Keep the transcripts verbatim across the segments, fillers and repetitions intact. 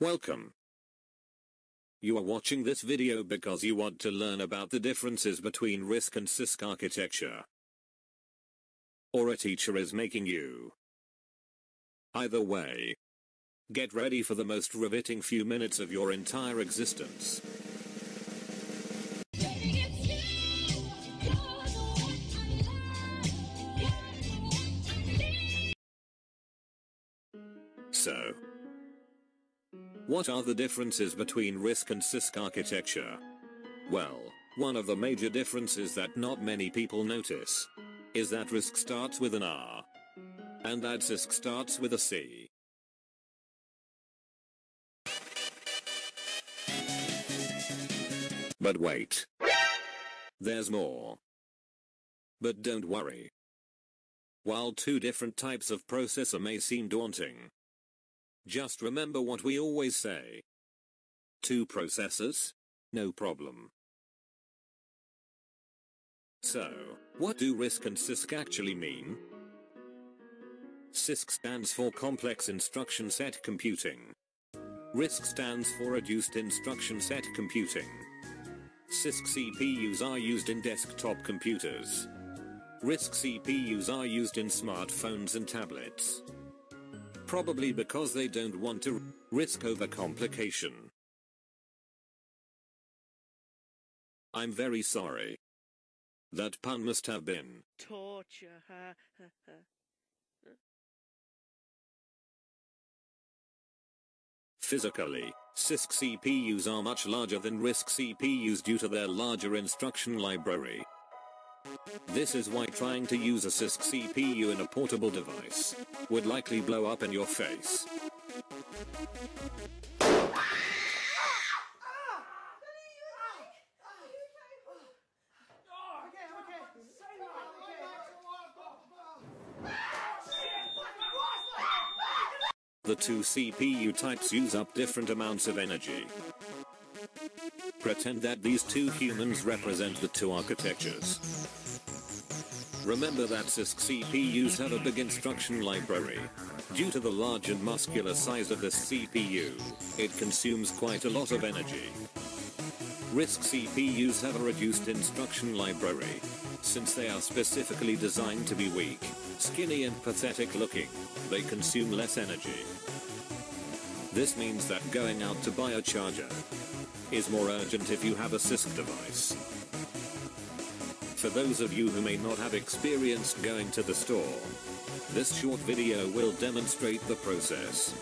Welcome. You are watching this video because you want to learn about the differences between RISC and C I S C architecture. Or a teacher is making you. Either way, get ready for the most riveting few minutes of your entire existence. So, what are the differences between RISC and C I S C architecture? Well, one of the major differences that not many people notice is that RISC starts with an R and that C I S C starts with a C. But wait, there's more. But don't worry. While two different types of processor may seem daunting, just remember what we always say. Two processors? No problem. So, what do RISC and C I S C actually mean? C I S C stands for Complex Instruction Set Computing. RISC stands for Reduced Instruction Set Computing. C I S C C P Us are used in desktop computers. RISC C P Us are used in smartphones and tablets. Probably because they don't want to risk overcomplication. I'm very sorry. That pun must have been torture. Physically, C I S C C P Us are much larger than RISC C P Us due to their larger instruction library. This is why trying to use a C I S C C P U in a portable device would likely blow up in your face. The two C P U types use up different amounts of energy. Pretend that these two humans represent the two architectures. Remember that C I S C C P Us have a big instruction library. Due to the large and muscular size of this C P U, it consumes quite a lot of energy. RISC C P Us have a reduced instruction library. Since they are specifically designed to be weak, skinny and pathetic looking, they consume less energy. This means that going out to buy a charger is more urgent if you have a C I S C device. For those of you who may not have experienced going to the store, this short video will demonstrate the process.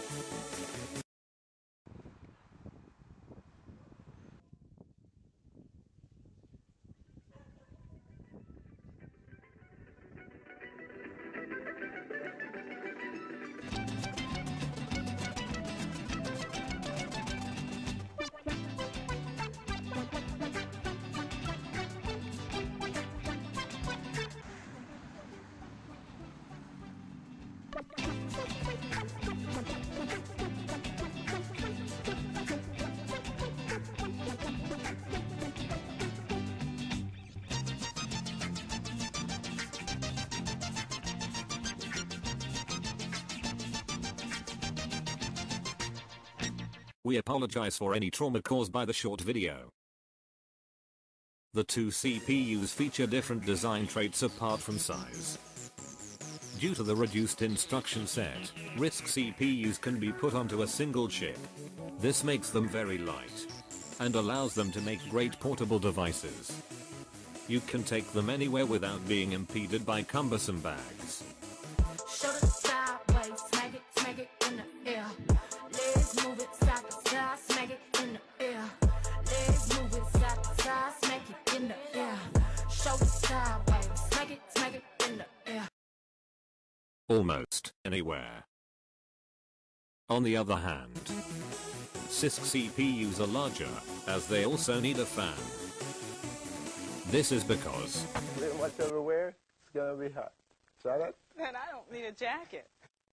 We apologize for any trauma caused by the short video. The two C P Us feature different design traits apart from size. Due to the reduced instruction set, RISC C P Us can be put onto a single chip. This makes them very light and allows them to make great portable devices. You can take them anywhere without being impeded by cumbersome bags. Shoulder sideways, smack it, smack it in the air. Legs move it side to side, smack it in the air. Legs move it side to side, smack it in the air. Shoulder sideways, smack it, smack it in the air. Almost anywhere. On the other hand, C I S C C P Us are larger, as they also need a fan. This is because Little much overwear, it's gonna be hot. Try that? And I don't need a jacket.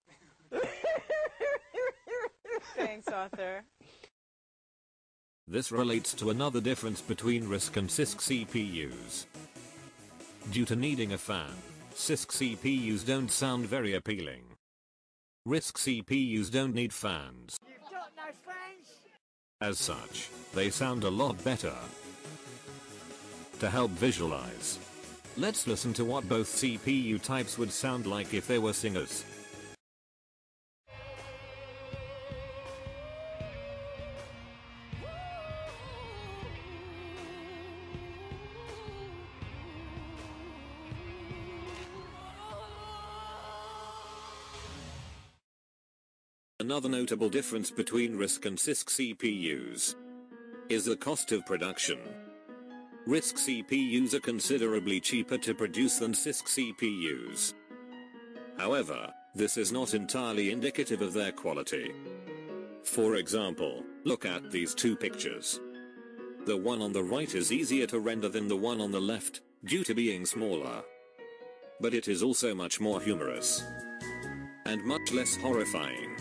Thanks, Arthur. this relates to another difference between RISC and C I S C C P Us. Due to needing a fan, C I S C C P Us don't sound very appealing. RISC C P Us don't need fans. You've got no As such, they sound a lot better. To help visualize, let's listen to what both C P U types would sound like if they were singers. Another notable difference between RISC and CISC C P Us is the cost of production. RISC C P Us are considerably cheaper to produce than CISC C P Us. However, this is not entirely indicative of their quality. For example, look at these two pictures. The one on the right is easier to render than the one on the left, due to being smaller. But it is also much more humorous and much less horrifying.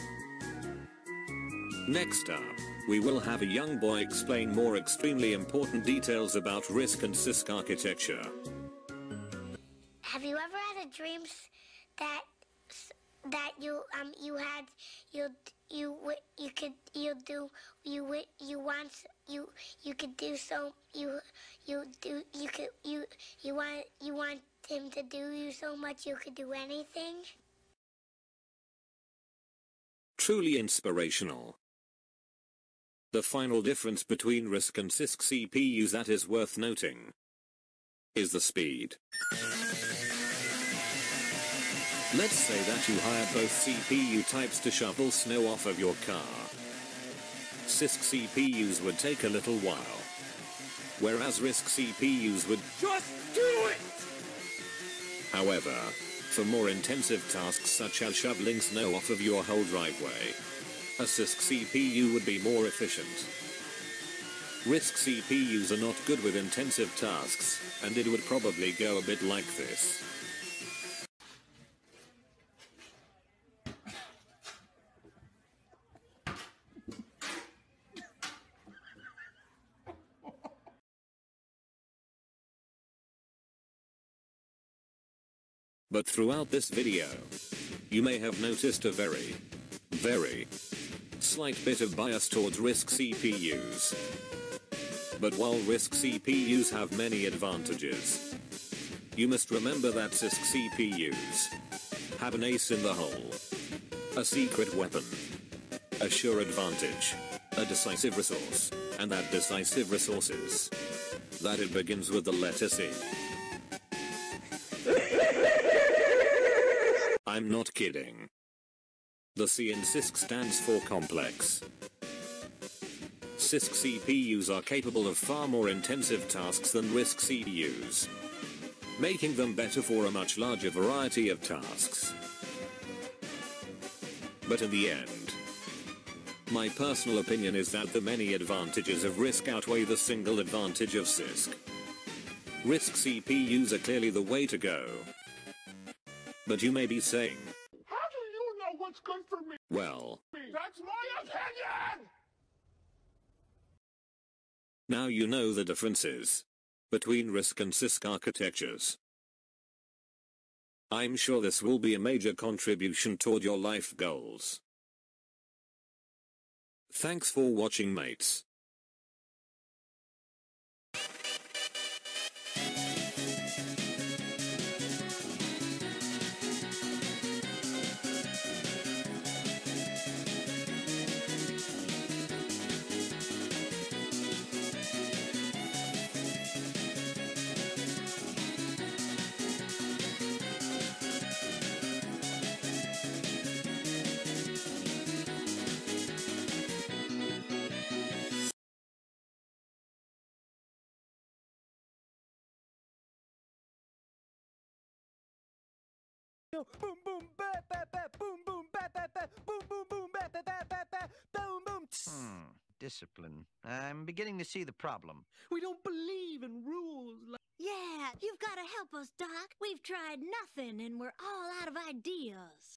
Next up, we will have a young boy explain more extremely important details about RISC and CISC architecture. Have you ever had a dream that that you um you had you you you could you do you you want you you could do so you you do you could you you want you want him to do you so much you could do anything? Truly inspirational. The final difference between RISC and CISC C P Us that is worth noting is the speed. Let's say that you hire both C P U types to shovel snow off of your car. CISC C P Us would take a little while, whereas RISC C P Us would just do it! However, for more intensive tasks such as shoveling snow off of your whole driveway, a CISC C P U would be more efficient. RISC C P Us are not good with intensive tasks, and it would probably go a bit like this. But throughout this video, you may have noticed a very, very slight bit of bias towards RISC C P Us. But while RISC C P Us have many advantages, you must remember that CISC C P Us have an ace in the hole, a secret weapon, a sure advantage, a decisive resource, and that decisive resource is that it begins with the letter C. I'm not kidding. The C in CISC stands for complex. CISC C P Us are capable of far more intensive tasks than RISC C P Us, making them better for a much larger variety of tasks. But in the end, my personal opinion is that the many advantages of RISC outweigh the single advantage of CISC. RISC C P Us are clearly the way to go. But you may be saying, how do you know what's good for me? Well, That's my opinion! now you know the differences between RISC and CISC architectures. I'm sure this will be a major contribution toward your life goals. Thanks for watching, mates. Boom boom ba ba ba boom boom ba ba ba boom boom boom ba ba ba ba ba boom boom. Hmm, discipline. I'm beginning to see the problem. We don't believe in rules. Like Yeah, you've got to help us, Doc. We've tried nothing and we're all out of ideas.